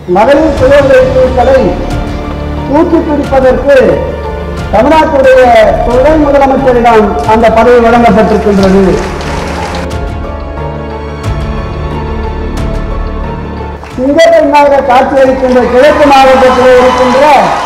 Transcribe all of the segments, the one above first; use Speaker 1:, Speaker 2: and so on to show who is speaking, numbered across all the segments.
Speaker 1: மகளிர் சுய உதவிக் குழுக்களை தூக்கி பிடிப்பதற்கு தமிழ்நாட்டுடைய துணை முதலமைச்சரிடம் அந்த பதவி வழங்கப்பட்டிருக்கின்றது. சிங்கப்பெண்ணாக காட்சியளிக்கின்ற கிழக்கு மாவட்டத்தில் இருக்கின்ற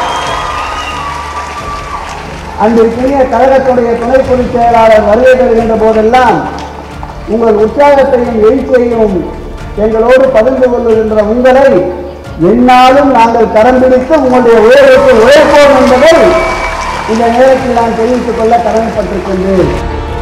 Speaker 1: அன்றைய கழகத்துடைய துணை பொதுச் செயலாளர் வருகை தருகின்ற போதெல்லாம் உங்கள் உற்சாகத்தையும் எழுச்சியையும் எங்களோடு பகிர்ந்து கொள்ளுகின்ற உங்களை எந்நாளும் நாங்கள் கரம் பிடித்து உங்களுடைய உயர்வுக்கு உழைப்போம் என்பதை இந்த நேரத்தில் நான் தெரிவித்துக் கொள்ள கடமைப்பட்டிருக்கின்றேன்.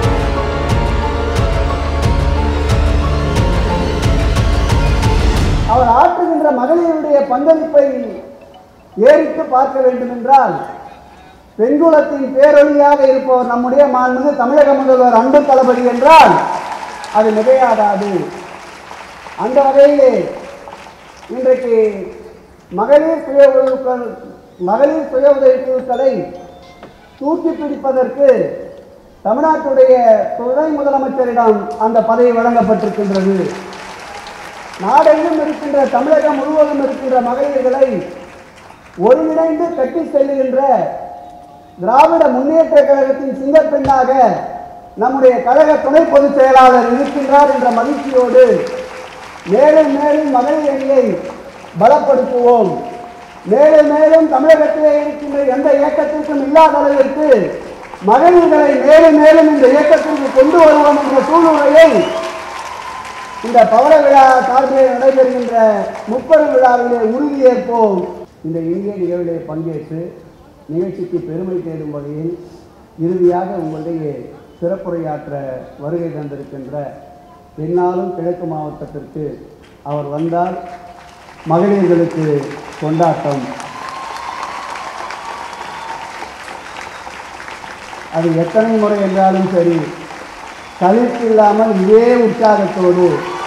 Speaker 1: அவர் ஆற்றுகின்ற மகளிருடைய பங்களிப்பை ஏறிட்டு பார்க்க வேண்டும் என்றால் பெண்குலத்தின் பேரொழியாக இருப்பவர் நம்முடைய மாண்புமிகு தமிழக முதல்வர் அன்பு தளபதி என்றால் அது மிகையாகாது. அந்த வகையிலே இன்றைக்கு மகளிர் சுய உதவிக் குழுக்களை தூக்கி பிடிப்பதற்கு தமிழ்நாட்டுடைய துணை முதலமைச்சரிடம் அந்த பதவி வழங்கப்பட்டிருக்கின்றது. நாடெங்கும் இருக்கின்ற தமிழகம் முழுவதும் இருக்கின்ற மகளிர்களை ஒருங்கிணைந்து கட்டி செல்லுகின்ற திராவிட முன்னேற்ற கழகத்தின் சிங்கப்பெண்ணாக நம்முடைய கழக துணை பொதுச் செயலாளர் இருக்கின்றார் என்ற மகிழ்ச்சியோடு மேலும் மேலும் மகளிர் அணியை பலப்படுத்துவோம். மேலும் மேலும் தமிழகத்திலே இருக்கின்ற எந்த இயக்கத்திற்கும் இல்லாத அளவிற்கு மகளிர்களை மேலும் மேலும் இந்த இயக்கத்திற்கு கொண்டு வருவோம் என்ற சூழ்நிலையை இந்த பவள விழா சார்பில் நடைபெறுகின்ற முப்பெரும் விழாவிலே உறுதியேற்போம். இந்த இந்திய நிகழ்விலே பங்கேற்று நிகழ்ச்சிக்கு பெருமை தேடும் வகையில் இறுதியாக உங்களுடைய சிறப்புரையாற்ற வருகை தந்திருக்கின்ற எந்நாளும் கிழக்கு மாவட்டத்திற்கு அவர் வந்தால் மகளிர்களுக்கு கொண்டாட்டம். அது எத்தனை முறை என்றாலும் சரி சலிப்பு இல்லாமல் இதே உற்சாகத்தோடு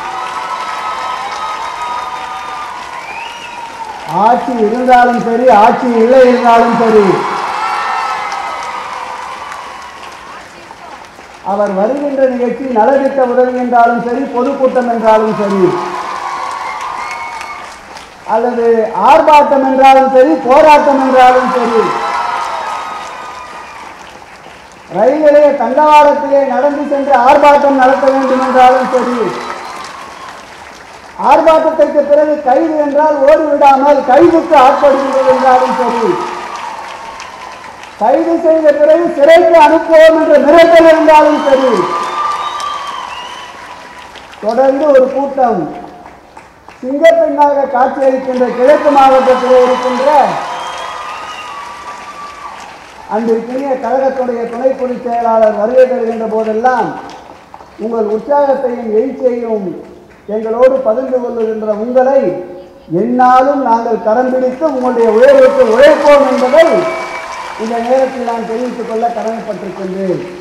Speaker 1: ஆட்சி இருந்தாலும் சரி ஆட்சி இல்லை இருந்தாலும் சரி அவர் வருகின்ற நிகழ்ச்சி நலத்திட்ட உதவி என்றாலும் சரி பொதுக்கூட்டம் என்றாலும் சரி அல்லது ஆர்ப்பாட்டம் என்றாலும் சரி போராட்டம் என்றாலும் சரி ரயில் நிலைய தண்டவாளத்திலே நடந்து சென்று ஆர்ப்பாட்டம் நடத்த வேண்டும் என்றாலும் சரி ஆர்ப்பாட்டத்திற்கு பிறகு கைது என்றால் ஓடிவிடாமல் கைதுக்கு ஆட்படுகின்றது என்றாலும் சரி கைது செய்த பிறகு சிறைக்கு அனுப்புவோம் என்ற மிரட்டல் இருந்தாலும் சரி தொடர்ந்து ஒரு கூட்டம் சிங்கப்பெண்ணாக காட்சியளிக்கின்ற கிழக்கு மாவட்டத்தில் இருக்கின்ற அன்றைய கழகத்துடைய துணை பொதுச் செயலாளர் வருகை தருகின்ற போதெல்லாம் உங்கள் உற்சாகத்தையும் எழுச்சியையும் எங்களோடு பகிர்ந்து கொள்ளுகின்ற உங்களை எந்நாளும் நாங்கள் கரம் பிடித்து உங்களுடைய உயர்வுக்கு உழைப்போம் என்பதை இந்த நேரத்தில் நான் தெரிவித்துக் கொள்ள கடமைப்பட்டிருக்கின்றேன்.